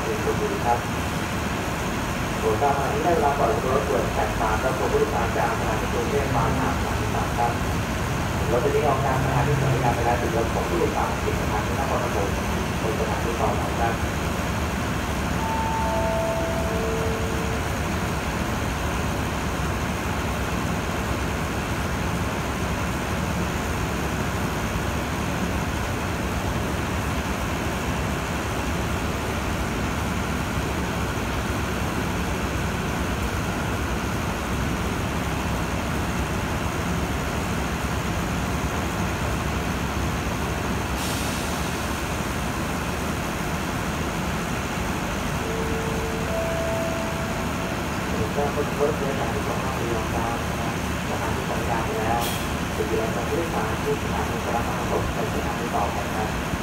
เองคนดีครับโดยการที่ได้รับปล่อยรถด่วนแตกต่างและผู้บริการจากสถานีกรุงเทพบางนาตราดครับรถจะนี้ออกการสถานีบริการไปแล้วถึงรถของผู้โดยสารที่สถานีนครปฐมบนสถานีต่อไปครับก็คนรถเดินทางที่ของเราอยู่แล้วสถานีบริการไปแล้วถึงแล้วผู้โดยสารที่สถานีกระบะรถไปสถานีต่อไปครับ